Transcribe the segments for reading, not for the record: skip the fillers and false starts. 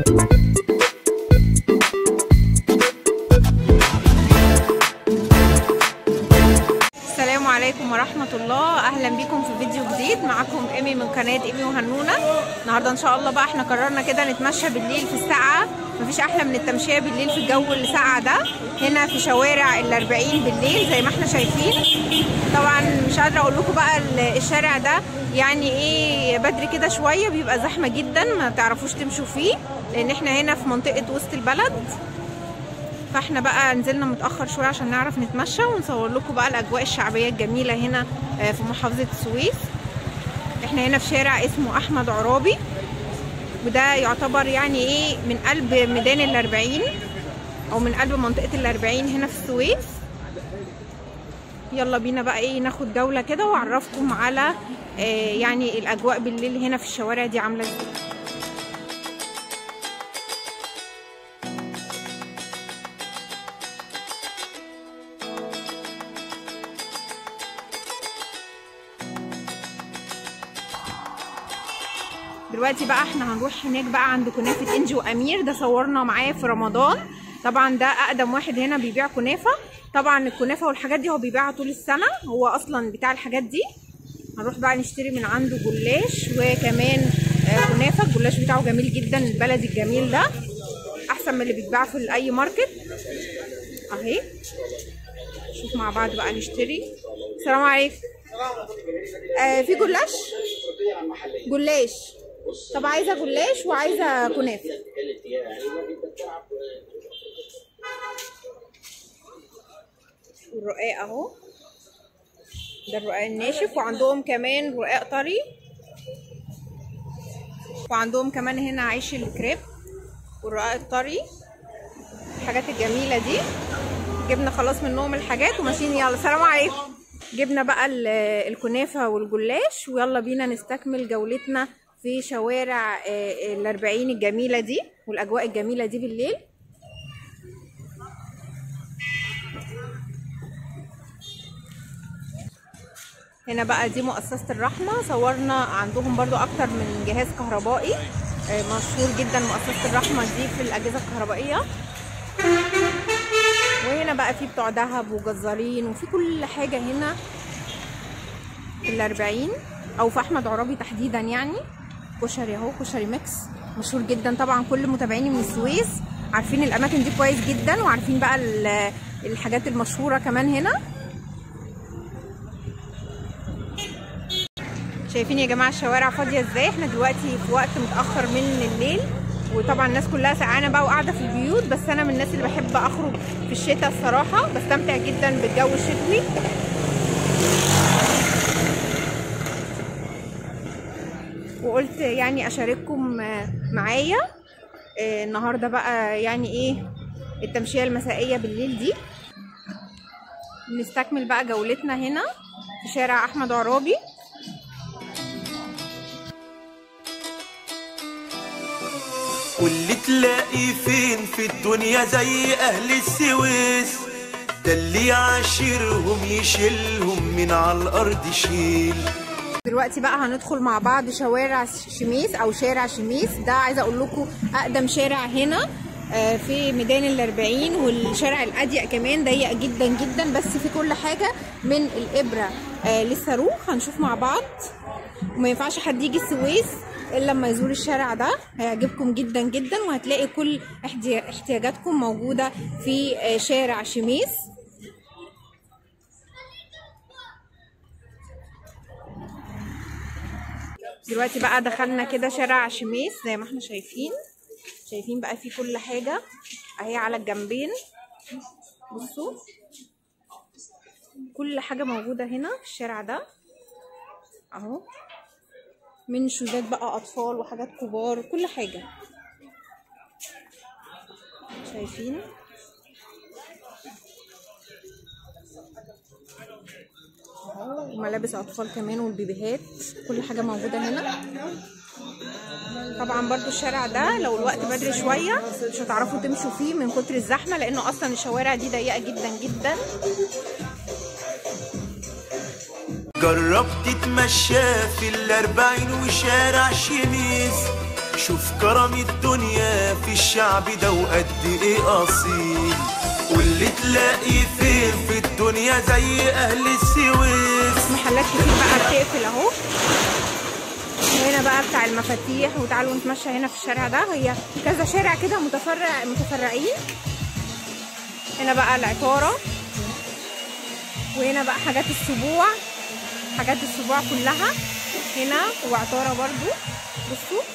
السلام عليكم ورحمة الله، أهلا بكم في فيديو جديد. معكم إيمي من قناة إيمي وهنونة. النهاردة إن شاء الله بقى احنا قررنا كده نتمشى بالليل في الساقعة. مفيش أحلى من التمشية بالليل في الجو الساقع ده، هنا في شوارع ال40 بالليل زي ما احنا شايفين. طبعا مش قادرة أقول لكم بقى الشارع ده يعني إيه، بدري كده شوية بيبقى زحمة جدا، ما تعرفوش تمشوا فيه لأن احنا هنا في منطقة وسط البلد. فاحنا بقى نزلنا متأخر شوية عشان نعرف نتمشى ونصور لكم بقى الأجواء الشعبية الجميلة هنا في محافظة السويس. احنا هنا في شارع اسمه أحمد عرابي، وده يعتبر يعني ايه من قلب ميدان ال40 أو من قلب منطقة ال40 هنا في السويس. يلا بينا بقى ايه ناخد جولة كده وأعرفكم على يعني الأجواء بالليل هنا في الشوارع دي عاملة ازاي. دلوقتي بقى احنا هنروح هناك بقى عند كنافة انجي وامير، ده صورنا معاه في رمضان. طبعا ده اقدم واحد هنا بيبيع كنافة. طبعا الكنافة والحاجات دي هو بيبيعها طول السنة، هو اصلا بتاع الحاجات دي. هنروح بقى نشتري من عنده جلاش وكمان كنافة. الجلاش بتاعه جميل جدا، البلدي الجميل ده احسن من اللي بيتباع في اي ماركت اهي. شوف مع بعض بقى نشتري. السلام عليكم. في جلاش. طب عايزه جلاش وعايزه كنافه. والرقاق اهو، ده الرقاق الناشف، وعندهم كمان رقاق طري، وعندهم كمان هنا عيش الكريب والرقاق الطري، الحاجات الجميله دي. جبنا خلاص منهم الحاجات وماشيين. يلا سلام عليكم. جبنا بقى الكنافه والجلاش، ويلا بينا نستكمل جولتنا في شوارع ال40 الجميلة دي والأجواء الجميلة دي بالليل. هنا بقى دي مؤسسة الرحمة، صورنا عندهم برضو أكتر من جهاز كهربائي مشهور جدا. مؤسسة الرحمة دي في الأجهزة الكهربائية. وهنا بقى في بتوع دهب وجزارين وفي كل حاجة هنا في ال40 أو في أحمد عرابي تحديدا. يعني كشري اهو، كشري ميكس مشهور جدا. طبعا كل متابعيني من السويس عارفين الاماكن دي كويس جدا، وعارفين بقى الحاجات المشهوره كمان هنا. شايفين يا جماعه الشوارع فاضيه ازاي. احنا دلوقتي في وقت متاخر من الليل، وطبعا الناس كلها سقعانه بقى وقاعده في البيوت، بس انا من الناس اللي بحب اخرج في الشتاء الصراحه، بستمتع جدا بالجو الشتوي. وقلت يعني اشارككم معايا النهارده بقى يعني ايه التمشيه المسائيه بالليل دي. نستكمل بقى جولتنا هنا في شارع احمد عرابي. واللي تلاقي فين في الدنيا زي اهل السويس، ده اللي يعاشرهم يشيلهم من على الارض شيل. دلوقتي بقى هندخل مع بعض شوارع شميس او شارع شميس. ده عايزه اقول لكم اقدم شارع هنا في ميدان ال40، والشارع الاضيق كمان ضيق جدا جدا، بس في كل حاجه من الابره للصاروخ. هنشوف مع بعض. وما ينفعش حد يجي السويس الا لما يزور الشارع ده، هيعجبكم جدا جدا، وهتلاقي كل احتياجاتكم موجوده في شارع شميس. دلوقتي بقى دخلنا كده شارع شميس زي ما احنا شايفين بقى في كل حاجة اهي على الجنبين. بصوا كل حاجة موجودة هنا في الشارع ده اهو، من شوزات بقى اطفال وحاجات كبار، كل حاجة شايفين. وملابس اطفال كمان والبيبيهات، كل حاجه موجوده هنا. طبعا برضو الشارع ده لو الوقت بدري شويه مش هتعرفوا تمشوا فيه من كتر الزحمه، لانه اصلا الشوارع دي ضيقه جدا جدا. جربت تتمشى في ال40 وشارع شميس، شوف كرم الدنيا في الشعب ده وقد ايه اصيل. واللي تلاقي فين في الدنيا زي اهل السويس. محلات كتير بقى بتقفل اهو. هنا بقى بتاع المفاتيح، وتعالوا نتمشى هنا في الشارع ده. هي كذا شارع كده متفرعين. هنا بقى العطارة، وهنا بقى حاجات السبوع كلها هنا، وعطارة برضو. بصوا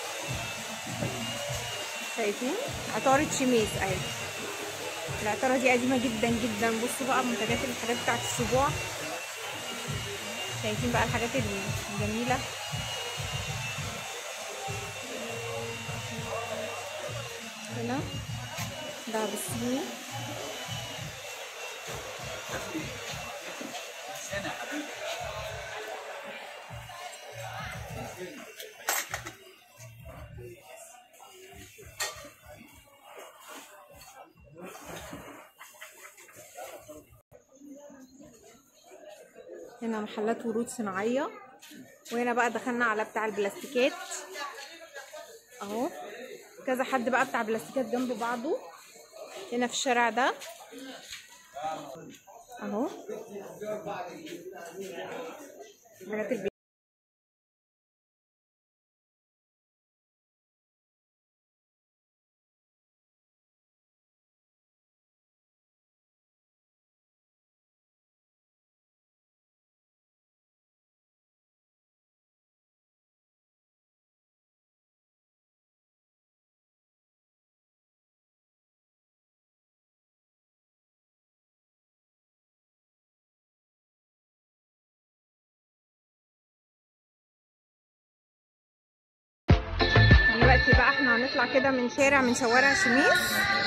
شايفين عطارة شميس اهي. العطارة دي قديمة جدا جدا. بصوا بقى الحاجات بتاعت السبوع. شايفين بقى الحاجات الجميلة. هنا ده بالصيني. هنا محلات ورود صناعية. وهنا بقى دخلنا على بتاع البلاستيكات اهو. كذا حد بقى بتاع بلاستيكات جنب بعضه هنا في الشارع ده اهو. حاجات دلوقتي بقى احنا هنطلع كده من شوارع شميس.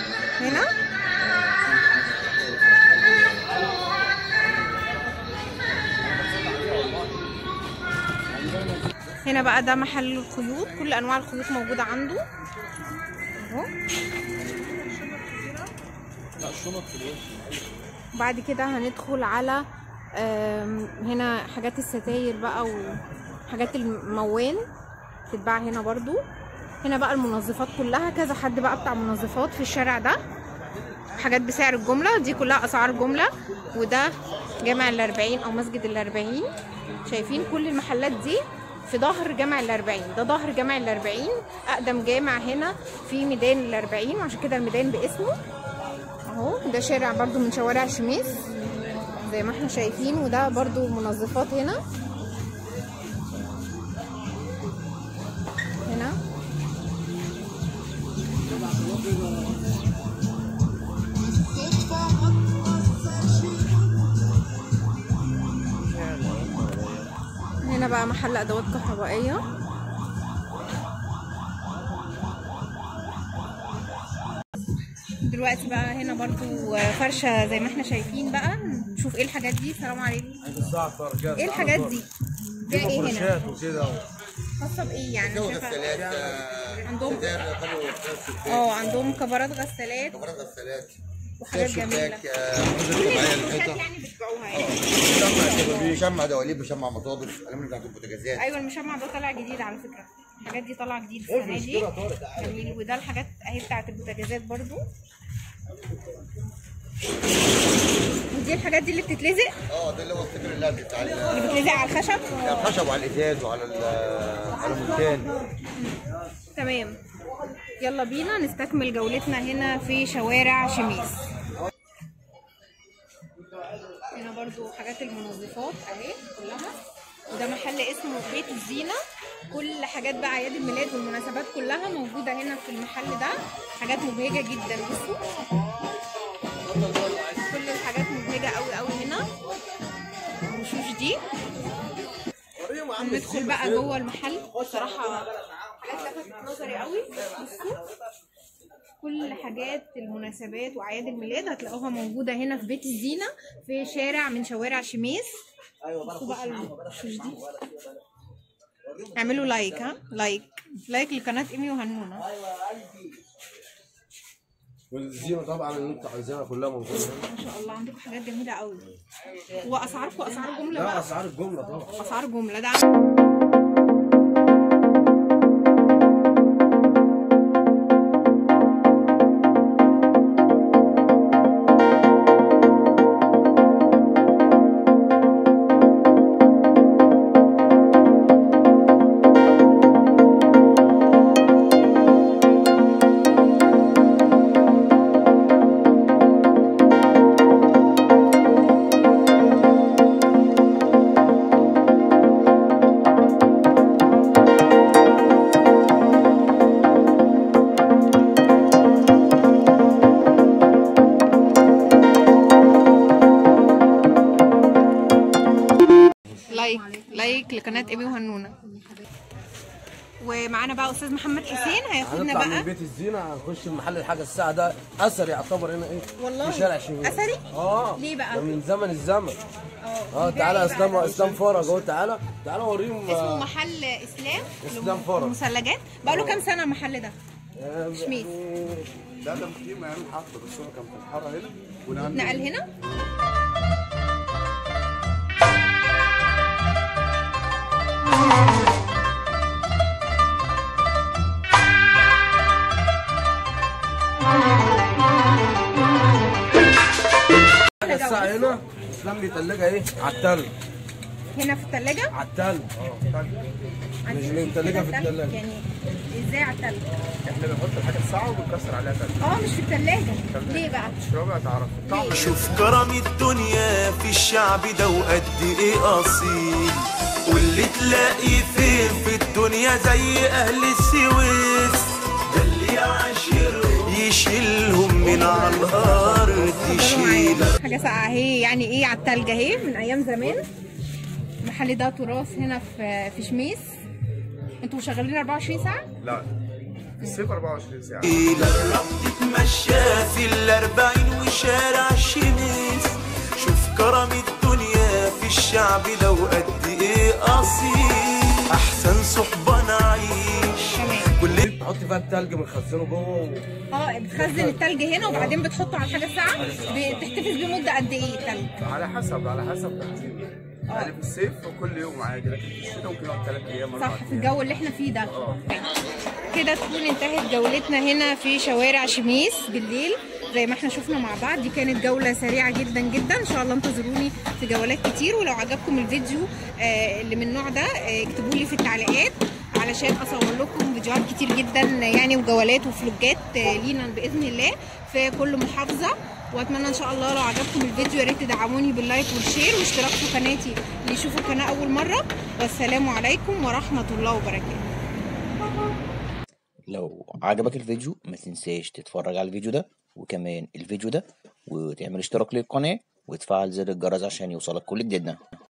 هنا بقى ده محل الخيوط، كل انواع الخيوط موجوده عنده اهو. بعد كده هندخل على هنا حاجات الستاير بقى وحاجات الموال تتباع هنا برضو. هنا بقى المنظفات كلها، كذا حد بقى بتاع منظفات في الشارع ده. حاجات بسعر الجملة، دي كلها اسعار جملة. وده جامع ال40 او مسجد ال40. شايفين كل المحلات دي في ظهر جامع ال40. ده ظهر جامع ال40، اقدم جامع هنا في ميدان ال40، وعشان كده الميدان باسمه اهو. ده شارع برضو من شوارع شميس زي ما احنا شايفين. وده برضو منظفات هنا. هنا بقى محل ادوات كهربائيه. دلوقتي بقى هنا برضو فرشه زي ما احنا شايفين بقى. نشوف ايه الحاجات دي. السلام عليكم. ايه الحاجات دي؟ ده ايه هنا؟ خاصه بايه يعني؟ عندهم كفرات غسالات وحاجات جميله. يعني بتبيعوها يعني؟ مشمع دواليب، مشمع مطابخ، الالومنيوم بتاعت البوتاجازات. ايوه المشمع ده طالع جديد على فكره. الحاجات دي طالعه جديد السنه دي. جميل. وده الحاجات اهي بتاعت البوتاجازات برضو. ودي الحاجات دي اللي بتتلزق؟ ده اللي هو الفكر اللزق بتاع اللي بتلزق على الخشب؟ على الخشب وعلى الازاز وعلى المونتان. تمام. يلا بينا نستكمل جولتنا هنا في شوارع شميس. هنا برضو حاجات المنظفات اهي كلها. وده محل اسمه بيت الزينة. كل حاجات بقى اعياد الميلاد والمناسبات كلها موجودة هنا في المحل ده. حاجات مبهجة جدا. بصوا كل الحاجات مبهجة قوي قوي هنا. الوشوش دي. هندخل بقى جوه المحل. بصراحة حاجات لفتت نظري قوي. بصوا كل حاجات المناسبات واعياد الميلاد هتلاقوها موجوده هنا في بيت الزينه في شارع من شوارع شميس. بصوا بقى الوشوش دي. اعملوا لايك. لايك لقناه ايمي وهنونه. والزينه طبعا اللي انت عايزاها كلها موجوده. ما شاء الله عندكم حاجات جميله قوي. واسعاركم اسعار جمله بقى؟ لا اسعار الجمله طبعا. اسعار جمله. ده لقناه ايمي وهنونه. ومعانا بقى استاذ محمد حسين هياخدنا هنطلع من بقى. بيت الزينه هنخش محل الحاجه الساعه ده اثري يعتبر هنا ايه والله في شارع شمال. اثري؟ ليه بقى؟ ده من زمن الزمن. بيبيع تعالى إيه اسلام بقى؟ اسلام فرج اهو. تعالى اوريهم. اسمه محل اسلام فرج. مثلجات. بقى له كام سنه المحل ده؟ شميس. ده كان في مكان حفله بس هو كان في الحاره هنا ونقل نقل هنا. الحاجه الساعه هنا اسلام بيتلجها ايه على التلج. هنا في الثلاجه؟ على التلج. مش بنتلجها في التلاجة. يعني ازاي على الثلج؟ احنا بنحط الحاجه الساعه وبنكسر عليها تلج. مش في الثلاجه. ليه بقى؟ تشربها تعرف الطعم. شوف كرم الدنيا في الشعب ده وقد ايه اصيل، واللي تلاقي فين في الدنيا زي اهل السويس، ده اللي يعاشرهم يشيلهم من على الارض يشيل. حاجه ساقعه اهي، يعني ايه على الثلج اهي من ايام زمان. المحل ده تراث هنا في شميس. انتوا شغالين 24 ساعه؟ لا في الصيف 24 ساعه. جرب تتمشى في ال40 وشارع شميس، شوف كرم الدنيا في الشعب ده وقد ايه اصيل، احسن صحبه نعيش. تمام. كل بتحط فيها التلج بنخزنه جوه بتخزن التلج هنا وبعدين بتحطه على الحاجه الساعه. بتحتفظ بمده قد ايه التلج؟ على حسب تحديد. يعني في الصيف كل يوم عادي، لكن في الشتاء ممكن يقعد 3 ايام. صح، في الجو اللي احنا فيه ده. كده تكون انتهت جولتنا هنا في شوارع شميس بالليل زي ما احنا شفنا مع بعض. دي كانت جولة سريعة جدا جدا. ان شاء الله انتظروني في جولات كتير. ولو عجبكم الفيديو اللي من النوع ده اكتبوا لي في التعليقات علشان اصور لكم فيديوهات كتير جدا يعني وجولات وفلوجات لينا باذن الله في كل محافظة. واتمنى ان شاء الله لو عجبكم الفيديو يا ريت تدعموني باللايك والشير واشتراك في قناتي اللي يشوفوا القناه اول مره. والسلام عليكم ورحمه الله وبركاته. لو عجبك الفيديو ما تنساش تتفرج على الفيديو ده وكمان الفيديو ده وتعمل اشتراك للقناه وتفعل زر الجرس عشان يوصلك كل جديدنا.